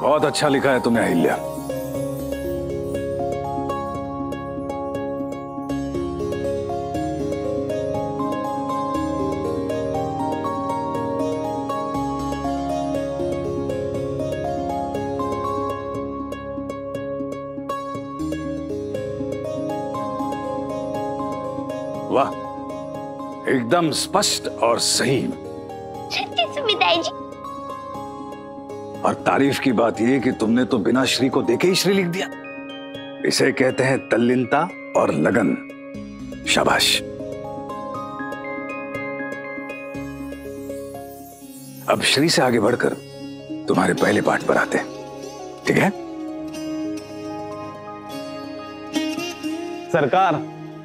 बहुत अच्छा लिखा है तुमने अहिल्या। वाह, एकदम स्पष्ट और सही। सुविदाई जी। और तारीफ की बात यह कि तुमने तो बिना श्री को देखे ही श्री लिख दिया। इसे कहते हैं तल्लीनता और लगन। शाबाश। अब श्री से आगे बढ़कर तुम्हारे पहले पाठ पर आते हैं, ठीक है? सरकार,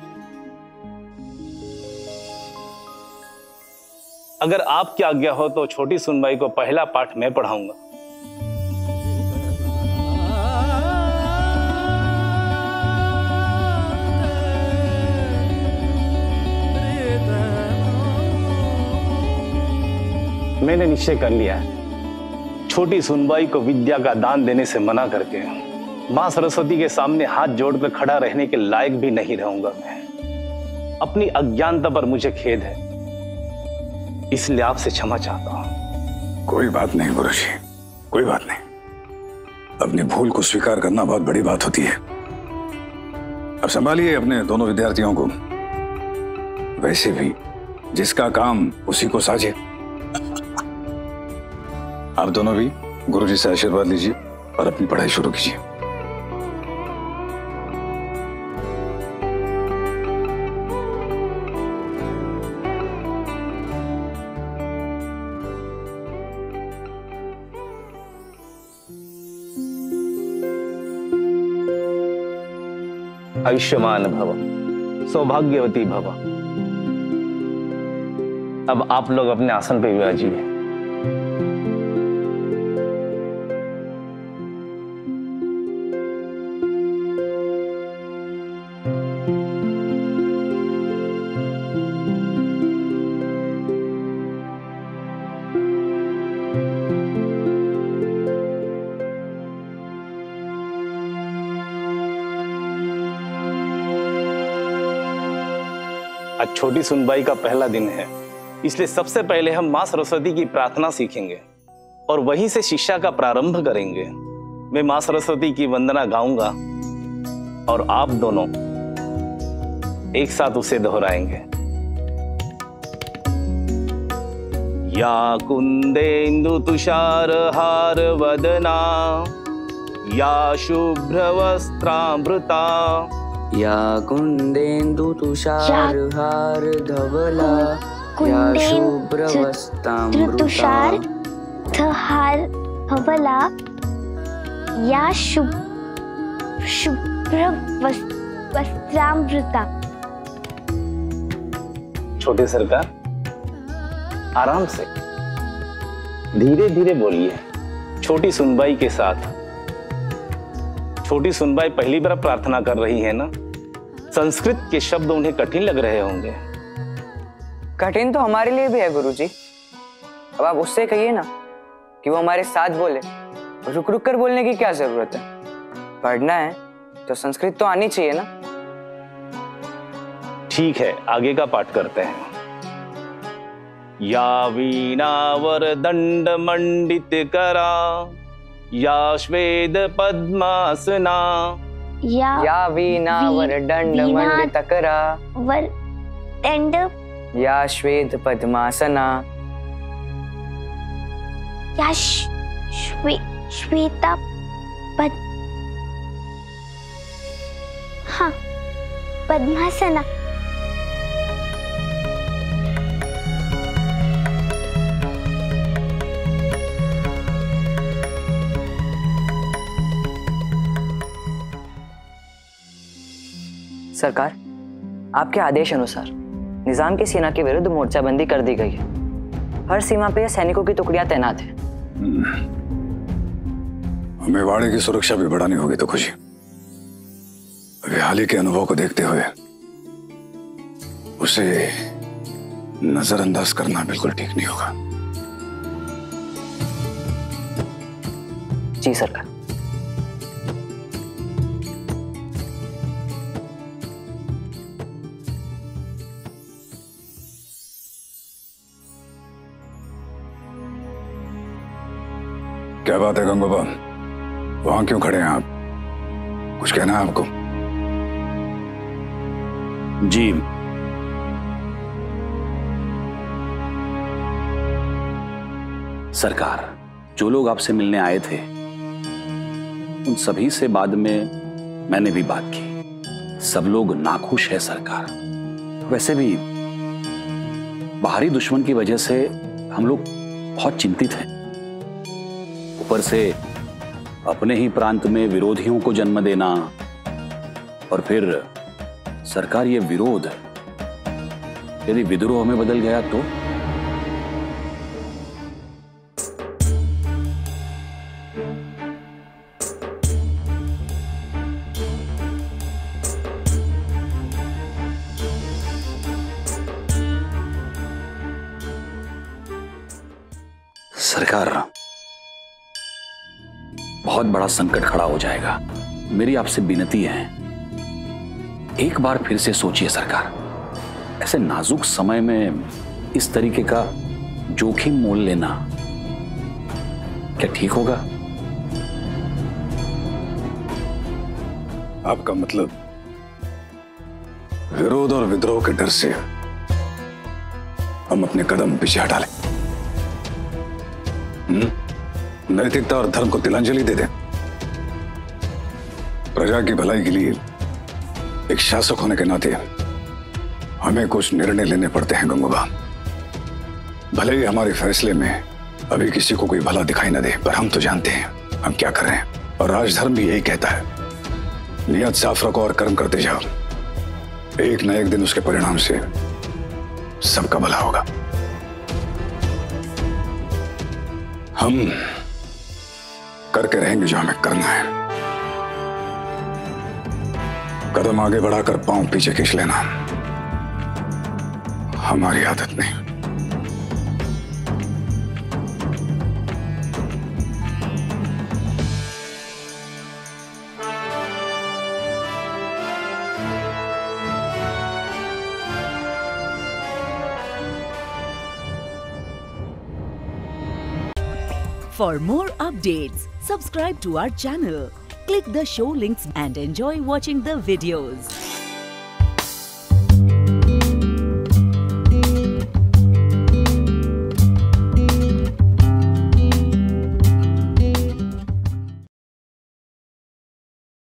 अगर आपकी आज्ञा हो तो छोटी सुनबाई को पहला पाठ मैं पढ़ाऊंगा। मैंने निश्चय कर लिया है, छोटी सुनबाई को विद्या का दान देने से मना करके मां सरस्वती के सामने हाथ जोड़कर खड़ा रहने के लायक भी नहीं रहूंगा मैं। अपनी अज्ञानता पर मुझे खेद है, इसलिए आपसे क्षमा चाहता हूं। कोई बात नहीं गुरुजी, कोई बात नहीं। अपनी भूल को स्वीकार करना बहुत बड़ी बात होती है। अब संभालिए अपने दोनों विद्यार्थियों को। वैसे भी जिसका काम उसी को साझे। आप दोनों भी गुरुजी से आशीर्वाद लीजिए और अपनी पढ़ाई शुरू कीजिए। आयुष्मान भव, सौभाग्यवती भव। अब आप लोग अपने आसन पर विराजिए। आज छोटी सुनबाई का पहला दिन है, इसलिए सबसे पहले हम मां सरस्वती की प्रार्थना सीखेंगे और वहीं से शिक्षा का प्रारंभ करेंगे। मैं मां सरस्वती की वंदना गाऊंगा और आप दोनों एक साथ उसे दोहराएंगे। या कुंदेन्दु तुषार हार वदना, या शुभ्र वस्त्रामृता, या कुंदेन्दु तुषार हार धवला, या शुभ्र वस्त्रामृता, या शुभ्र वस्त्रामृता। छोटे सरकार, आराम से, धीरे धीरे बोलिए, छोटी सुनबाई के साथ। छोटी सुनबाई पहली बार प्रार्थना कर रही है ना, संस्कृत के शब्द उन्हें कठिन लग रहे होंगे। कठिन तो हमारे लिए भी है गुरुजी। अब आप उससे कहिए ना कि वो हमारे साथ बोले। रुक रुक कर बोलने की क्या जरूरत है? पढ़ना है तो संस्कृत तो आनी चाहिए ना। ठीक है, आगे का पाठ करते हैं। या वीणावर दंड मंडित करा, या श्वेत पद्मासना, या वीणावर दंड मंडित करा, या श्वेत पद्मासना, या श्वेता हाँ, पद्मासना। सरकार, आपके आदेश अनुसार निजाम की सेना के विरुद्ध मोर्चाबंदी कर दी गई है। हर सीमा पे सैनिकों की टुकड़ियां तैनात हैं। हमें वाड़े की सुरक्षा भी बढ़ानी होगी तो खुशी। अभी हाल ही के अनुभव को देखते हुए उसे नजरअंदाज करना बिल्कुल ठीक नहीं होगा। जी सरकार। क्या बात है गंगोबा, वहां क्यों खड़े हैं आप? कुछ कहना है आपको? जी, सरकार, जो लोग आपसे मिलने आए थे उन सभी से बाद में मैंने भी बात की। सब लोग नाखुश है सरकार। वैसे भी बाहरी दुश्मन की वजह से हम लोग बहुत चिंतित हैं। ऊपर से अपने ही प्रांत में विरोधियों को जन्म देना, और फिर सरकार ये विरोध यदि विद्रोह में बदल गया तो? सरकार, बहुत बड़ा संकट खड़ा हो जाएगा। मेरी आपसे विनती है, एक बार फिर से सोचिए सरकार। ऐसे नाजुक समय में इस तरीके का जोखिम मोल लेना क्या ठीक होगा? आपका मतलब विरोध और विद्रोह के डर से हम अपने कदम पीछे हटा लें, नैतिकता और धर्म को तिलांजलि दे दें, प्रजा की भलाई के लिए एक शासक होने के नाते हमें कुछ निर्णय लेने पड़ते हैं गंगोबा। भले ही हमारे फैसले में अभी किसी को कोई भला दिखाई न दे, पर हम तो जानते हैं हम क्या कर रहे हैं। और राजधर्म भी यही कहता है, नियत साफ रखो और कर्म करते जाओ, एक न एक दिन उसके परिणाम से सबका भला होगा। हम करके रहेंगे जो हमें करना है। कदम आगे बढ़ाकर पांव पीछे खींच लेना हमारी आदत नहीं। For more updates, subscribe to our channel, click the show links and enjoy watching the videos.